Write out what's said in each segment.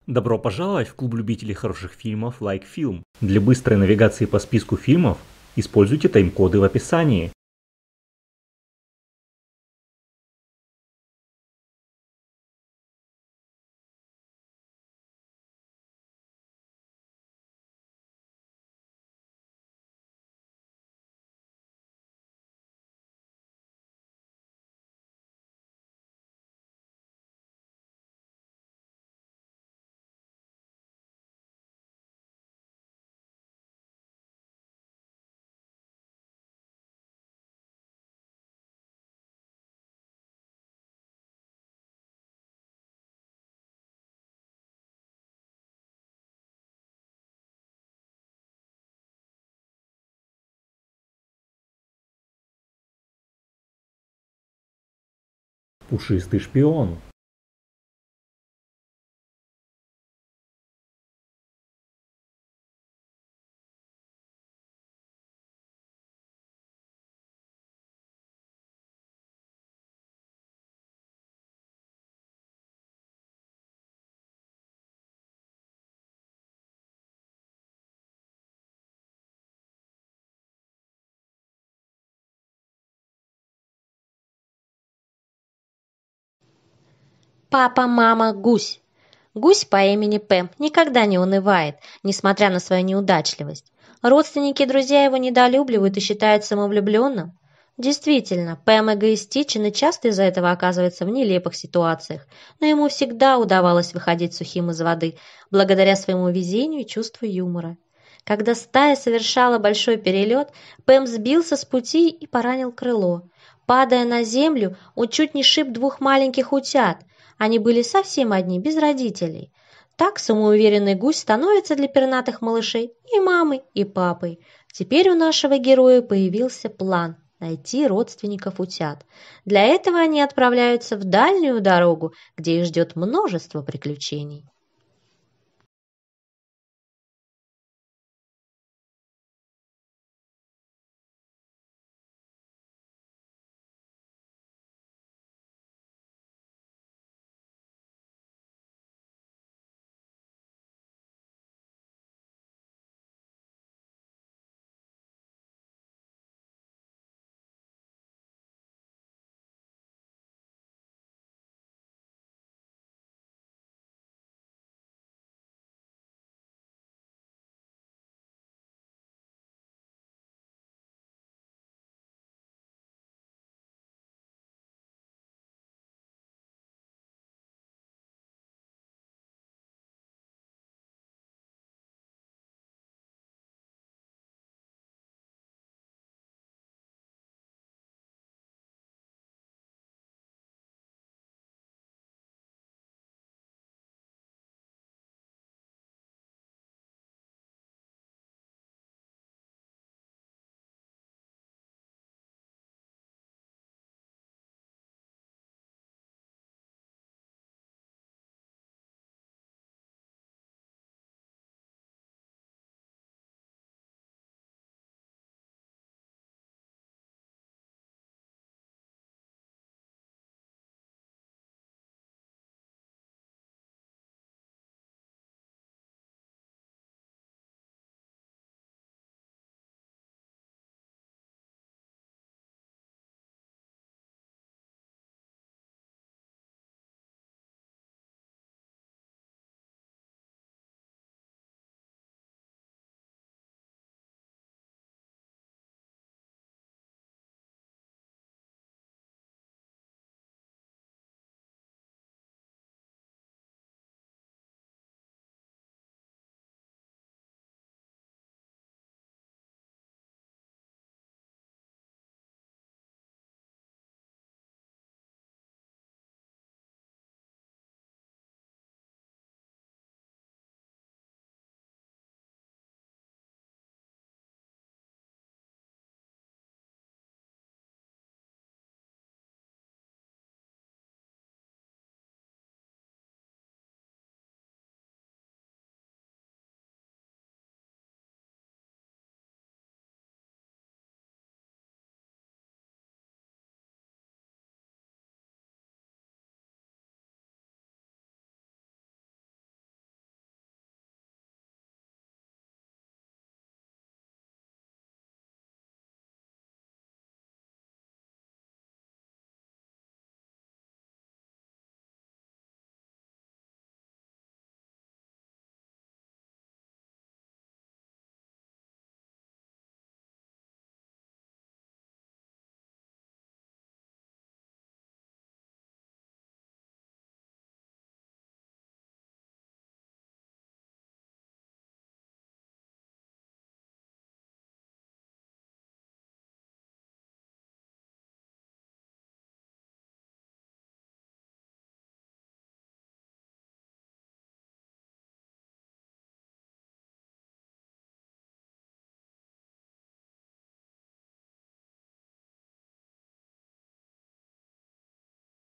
Добро пожаловать в клуб любителей хороших фильмов Like Film. Для быстрой навигации по списку фильмов используйте тайм-коды в описании. Пушистый шпион. Папа, мама, гусь. Гусь по имени Пэм никогда не унывает, несмотря на свою неудачливость. Родственники и друзья его недолюбливают и считают самовлюбленным. Действительно, Пэм эгоистичен и часто из-за этого оказывается в нелепых ситуациях, но ему всегда удавалось выходить сухим из воды, благодаря своему везению и чувству юмора. Когда стая совершала большой перелет, Пэм сбился с пути и поранил крыло. Падая на землю, он чуть не шиб двух маленьких утят. Они были совсем одни, без родителей. Так самоуверенный гусь становится для пернатых малышей и мамой, и папой. Теперь у нашего героя появился план – найти родственников утят. Для этого они отправляются в дальнюю дорогу, где их ждет множество приключений.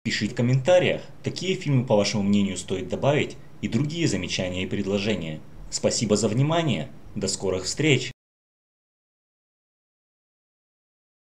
Пишите в комментариях, какие фильмы, по вашему мнению, стоит добавить, и другие замечания и предложения. Спасибо за внимание. До скорых встреч!